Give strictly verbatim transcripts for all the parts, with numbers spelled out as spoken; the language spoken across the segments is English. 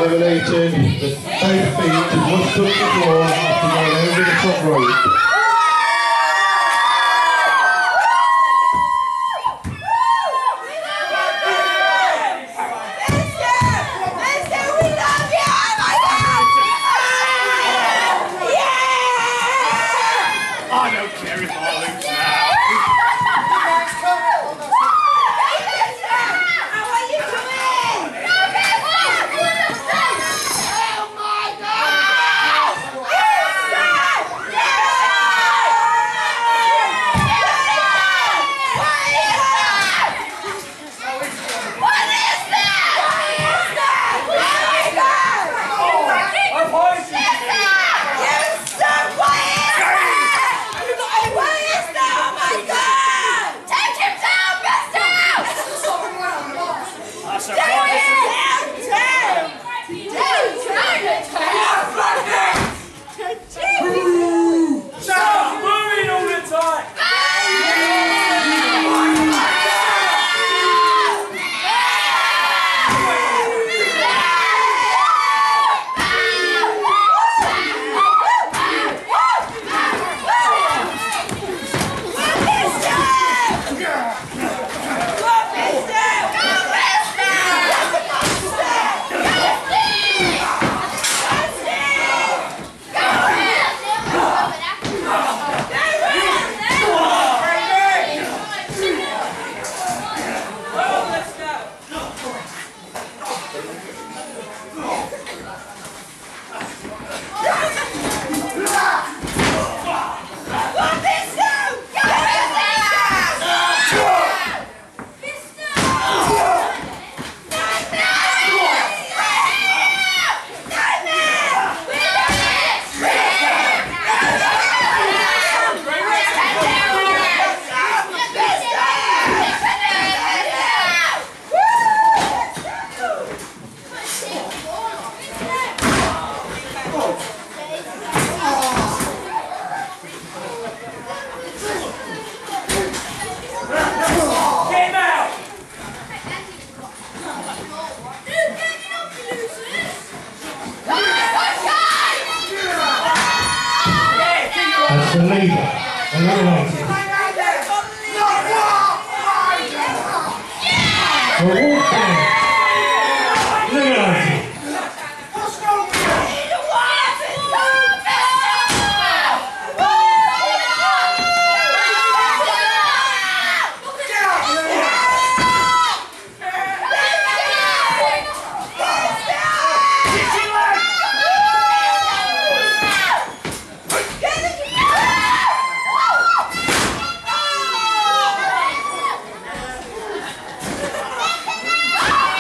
eliminating the both feet must touch the floor after going over the top rope. As the leader, eliminated. The Wolf Band, eliminated. Ah!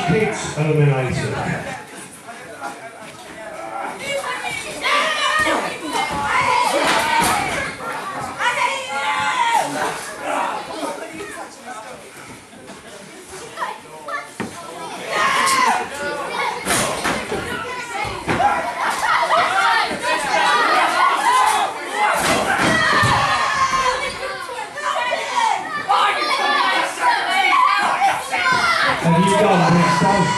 kids eliminated. Have you done this stuff?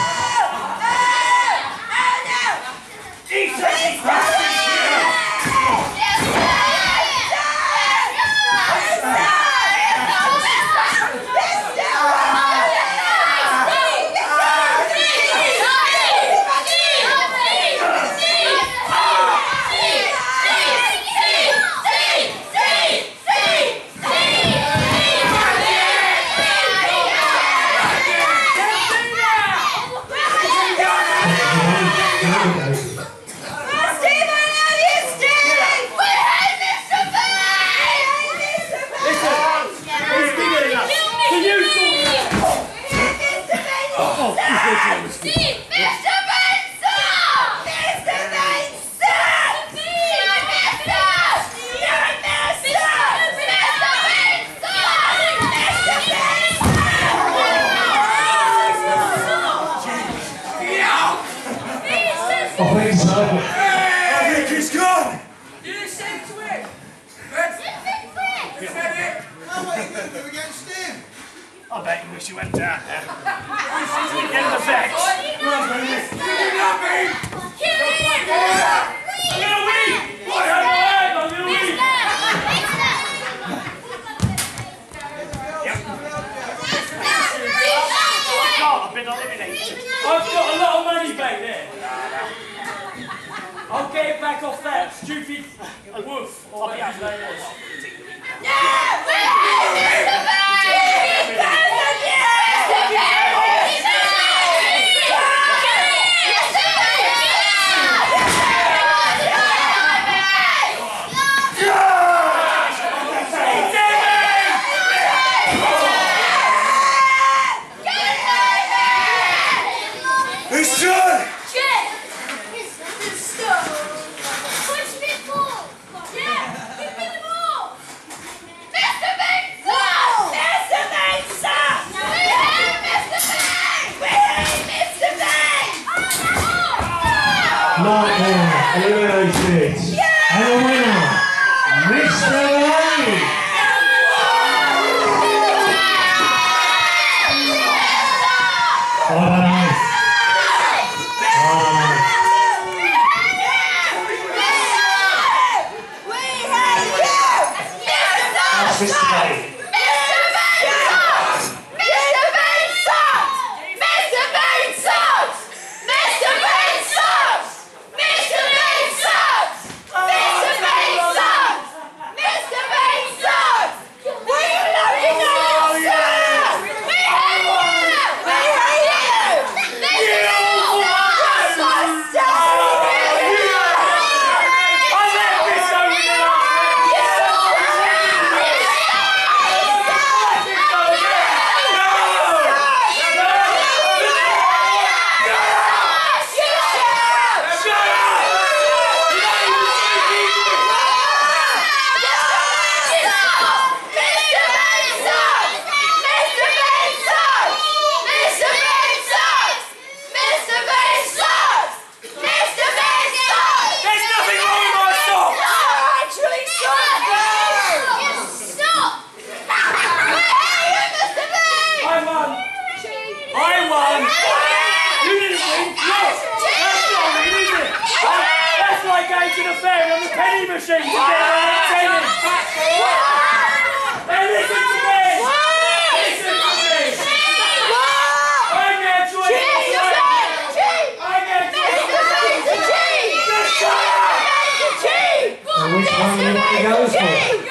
I think so. I think he's gone! You said twin! That's Is that it? Now what are you going to do against him? I bet you wish you went down there. Get the vex. You love me! I'm gonna win! I have my hand, I'm gonna win! I've been eliminated. I've got a lot of money back there. I'll get it back off that stupid wolf. Or whatever his name was. It's done! Nightmare eliminated. And the winner, Mister Lane. I don't know. That's Mister Lane. To the fair on the penny machine to get a penny. Hey, listen to me! Listen to me! I'm going to win this fight! I'm going to win this fight! And which one do you want to go for?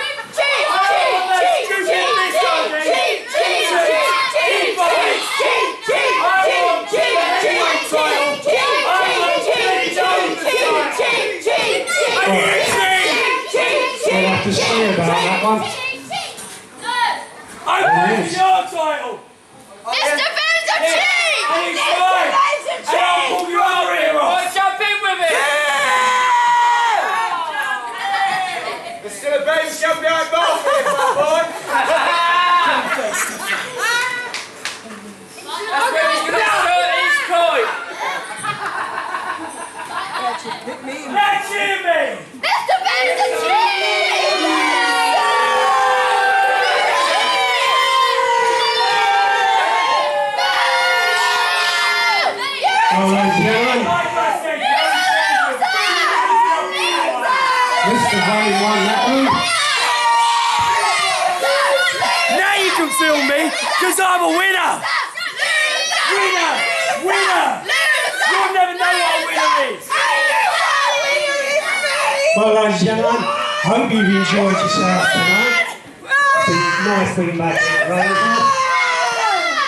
We'll have to see about that one. I want your title! Mister Ben's a cheat! And it's fine. And I'll pull your other ear off. Right, jump in with it. There's still a baby jump behind ball for you, my boy. That's where he's going to hurt his coin. Let's hear me. Mister Ben's Well, ladies and gentlemen, Mister Valley won that one. Now you can feel me, because I'm a winner. Winner. Winner. You'll never know what a winner is. Well, ladies and gentlemen, hope you've enjoyed yourself tonight. It's been nice being back to the road.